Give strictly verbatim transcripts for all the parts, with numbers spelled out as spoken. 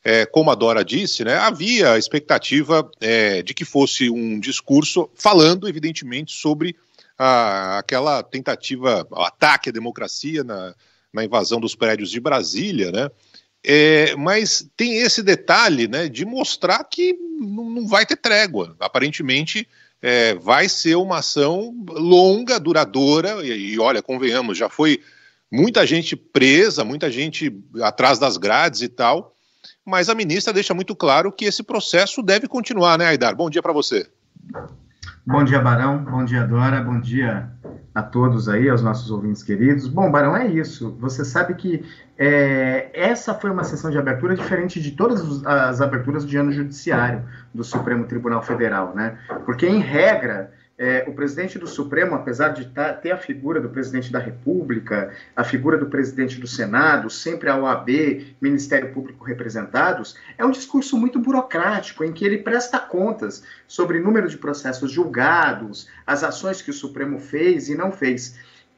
é, como a Dora disse, né, havia a expectativa é, de que fosse um discurso falando, evidentemente, sobre a, aquela tentativa, o ataque à democracia na, na invasão dos prédios de Brasília, né? É, mas tem esse detalhe, né, de mostrar que não, não vai ter trégua. Aparentemente, é, vai ser uma ação longa, duradoura, e, e olha, convenhamos, já foi muita gente presa, muita gente atrás das grades e tal, mas a ministra deixa muito claro que esse processo deve continuar, né, Aidar? Bom dia para você. Bom dia, Barão. Bom dia, Dora. Bom dia a todos aí, aos nossos ouvintes queridos. Bom, Barão, é isso. Você sabe que é, essa foi uma sessão de abertura diferente de todas as aberturas de ano judiciário do Supremo Tribunal Federal, né? Porque, em regra, é, o presidente do Supremo, apesar de tá, ter a figura do presidente da República, a figura do presidente do Senado, sempre a O A B, Ministério Público representados, é um discurso muito burocrático, em que ele presta contas sobre o número de processos julgados, as ações que o Supremo fez e não fez.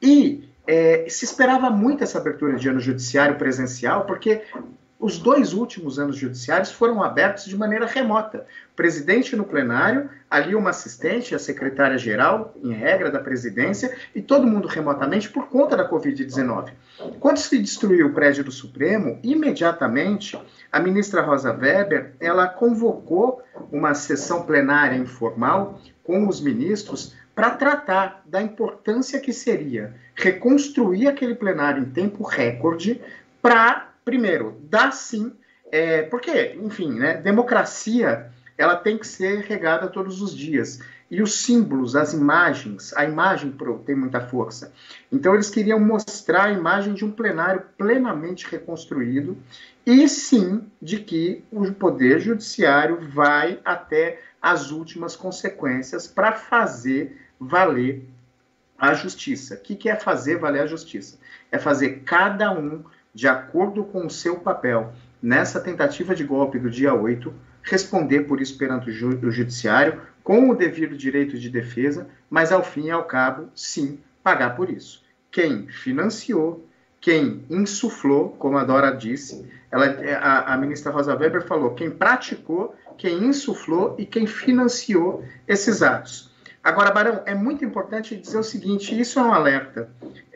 E é, se esperava muito essa abertura de ano judiciário presencial, porque os dois últimos anos judiciários foram abertos de maneira remota. O presidente no plenário, ali uma assistente, a secretária-geral, em regra da presidência, e todo mundo remotamente por conta da covid dezenove. Quando se destruiu o prédio do Supremo, imediatamente a ministra Rosa Weber, ela convocou uma sessão plenária informal com os ministros para tratar da importância que seria reconstruir aquele plenário em tempo recorde para, primeiro, dar sim, é, porque, enfim, né, democracia, ela tem que ser regada todos os dias. E os símbolos, as imagens, a imagem tem muita força. Então, eles queriam mostrar a imagem de um plenário plenamente reconstruído e, sim, de que o Poder Judiciário vai até as últimas consequências para fazer valer a justiça. O que, que é fazer valer a justiça? É fazer cada um, de acordo com o seu papel, nessa tentativa de golpe do dia oito, responder por isso perante o, ju o judiciário, com o devido direito de defesa, mas ao fim e ao cabo, sim, pagar por isso. Quem financiou, quem insuflou, como a Dora disse, ela, a, a ministra Rosa Weber falou, quem praticou, quem insuflou e quem financiou esses atos. Agora, Barão, é muito importante dizer o seguinte, isso é um alerta,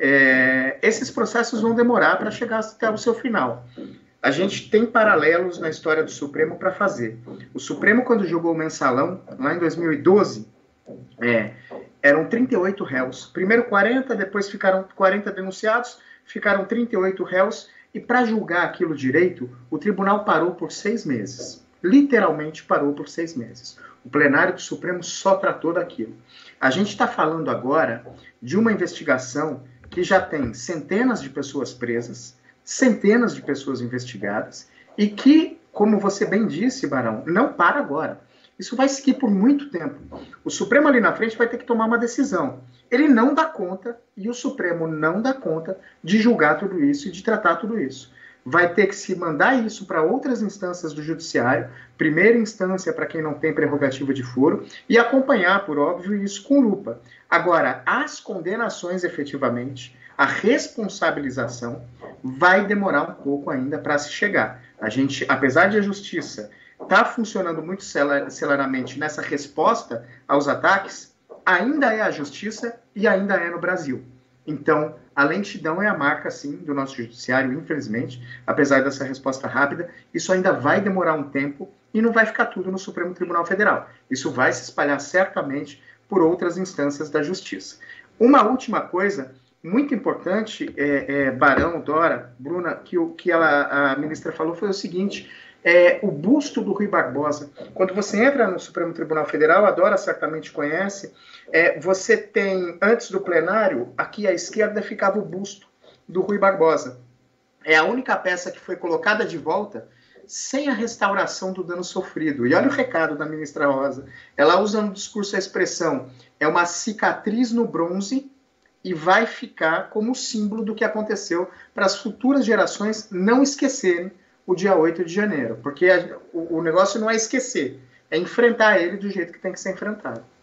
é, esses processos vão demorar para chegar até o seu final. A gente tem paralelos na história do Supremo para fazer. O Supremo, quando julgou o mensalão, lá em dois mil e doze, é, eram trinta e oito réus. Primeiro quarenta, depois ficaram quarenta denunciados, ficaram trinta e oito réus, e para julgar aquilo direito, o tribunal parou por seis meses. Literalmente parou por seis meses. O plenário do Supremo só tratou daquilo. A gente está falando agora de uma investigação que já tem centenas de pessoas presas, centenas de pessoas investigadas, e que, como você bem disse, Barão, não para agora. Isso vai seguir por muito tempo. O Supremo ali na frente vai ter que tomar uma decisão. Ele não dá conta, e o Supremo não dá conta, de julgar tudo isso e de tratar tudo isso. Vai ter que se mandar isso para outras instâncias do judiciário, primeira instância para quem não tem prerrogativa de foro, e acompanhar, por óbvio, isso com lupa. Agora, as condenações efetivamente, a responsabilização, vai demorar um pouco ainda para se chegar. A gente, apesar de a justiça estar tá funcionando muito celeramente nessa resposta aos ataques, ainda é a justiça e ainda é no Brasil. Então, a lentidão é a marca, sim, do nosso judiciário, infelizmente, apesar dessa resposta rápida, isso ainda vai demorar um tempo e não vai ficar tudo no Supremo Tribunal Federal. Isso vai se espalhar certamente por outras instâncias da justiça. Uma última coisa muito importante, é, é, Barão, Dora, Bruna, que o que ela, a ministra falou foi o seguinte, é, o busto do Rui Barbosa. Quando você entra no Supremo Tribunal Federal, a Dora certamente conhece, é, você tem, antes do plenário, aqui à esquerda ficava o busto do Rui Barbosa. É a única peça que foi colocada de volta sem a restauração do dano sofrido. E olha o recado da ministra Rosa. Ela usa no discurso a expressão, é uma cicatriz no bronze, e vai ficar como símbolo do que aconteceu para as futuras gerações não esquecerem o dia oito de janeiro. Porque a, o, o negócio não é esquecer, é enfrentar ele do jeito que tem que ser enfrentado.